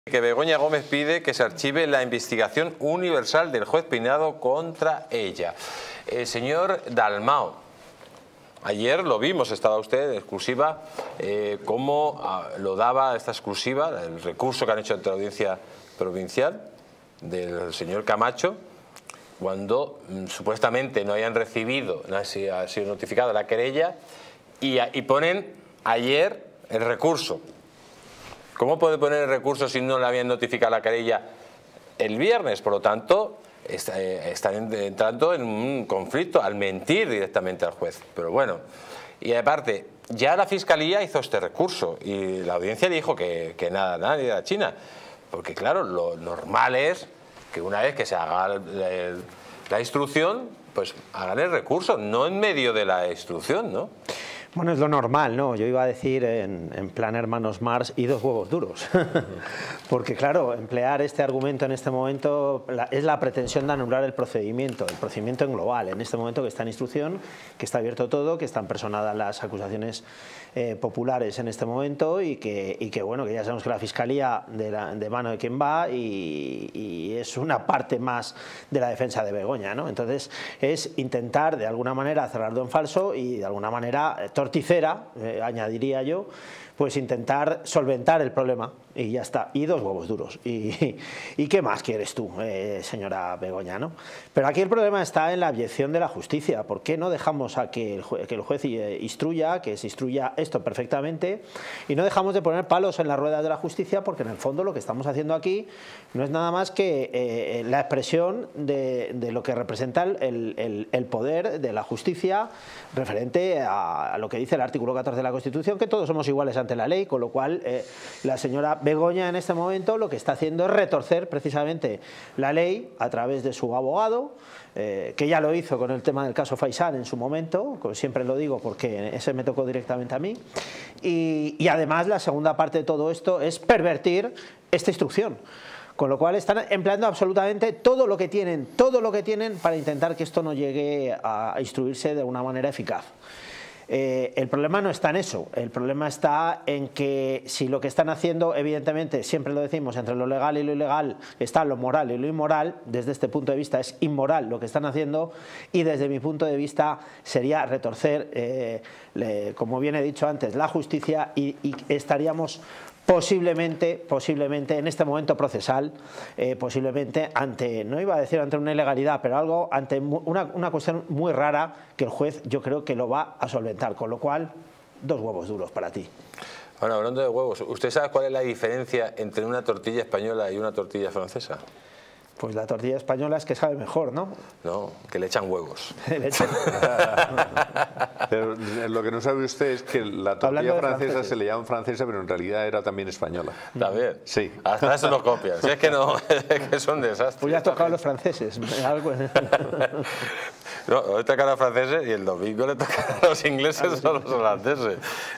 Que Begoña Gómez pide que se archive la investigación universal del juez Peinado contra ella. Señor Dalmau, ayer lo vimos, estaba usted en exclusiva, cómo lo daba esta exclusiva, el recurso que han hecho ante la audiencia provincial del señor Camacho, cuando supuestamente no hayan recibido, no ha sido notificada la querella, y ponen ayer el recurso. ¿Cómo puede poner el recurso si no le habían notificado la querella el viernes? Por lo tanto, están entrando en un conflicto al mentir directamente al juez. Pero bueno, y aparte, ya la Fiscalía hizo este recurso y la audiencia dijo que nada, nadie de la China. Porque claro, lo normal es que una vez que se haga la instrucción, pues hagan el recurso, no en medio de la instrucción, ¿no? Bueno, es lo normal, ¿no? Yo iba a decir en plan hermanos Marx y dos huevos duros. Porque claro, emplear este argumento en este momento es la pretensión de anular el procedimiento en global. En este momento que está en instrucción, que está abierto todo, que están personadas las acusaciones populares en este momento y que bueno, que ya sabemos que la Fiscalía de mano de quien va y es una parte más de la defensa de Begoña, ¿no? Entonces es intentar de alguna manera cerrarlo en falso y de alguna manera torticera, añadiría yo, pues intentar solventar el problema y ya está, y dos huevos duros. ¿Y qué más quieres tú, señora Begoña, ¿no? Pero aquí el problema está en la abyección de la justicia. ¿Por qué no dejamos a que el juez instruya, que se instruya esto perfectamente y no dejamos de poner palos en las ruedas de la justicia? Porque en el fondo lo que estamos haciendo aquí no es nada más que la expresión de lo que representa el poder de la justicia referente a lo que dice el artículo 14 de la Constitución, que todos somos iguales ante la ley, con lo cual la señora Begoña en este momento lo que está haciendo es retorcer precisamente la ley a través de su abogado, que ya lo hizo con el tema del caso Faisán en su momento, siempre lo digo porque ese me tocó directamente a mí, y además la segunda parte de todo esto es pervertir esta instrucción. Con lo cual están empleando absolutamente todo lo que tienen para intentar que esto no llegue a instruirse de una manera eficaz. El problema no está en eso, el problema está en que si lo que están haciendo, evidentemente, siempre lo decimos, entre lo legal y lo ilegal está lo moral y lo inmoral. Desde este punto de vista es inmoral lo que están haciendo y desde mi punto de vista sería retorcer, como bien he dicho antes, la justicia y estaríamos posiblemente en este momento procesal, posiblemente ante, no iba a decir ante una ilegalidad, pero algo ante una cuestión muy rara que el juez yo creo que lo va a solventar, con lo cual dos huevos duros para ti. Bueno, hablando de huevos, ¿usted sabe cuál es la diferencia entre una tortilla española y una tortilla francesa? Pues la tortilla española es que sabe mejor, ¿no? No, que le echan huevos. Pero lo que no sabe usted es que la tortilla francesa se le llama francesa, pero en realidad era también española. ¿También? Sí. Hasta eso lo copian. Si es que no, es que son desastres. Pues ya has tocado a los franceses. No, hoy tocan a los franceses y el domingo le tocan a los ingleses o a los holandeses.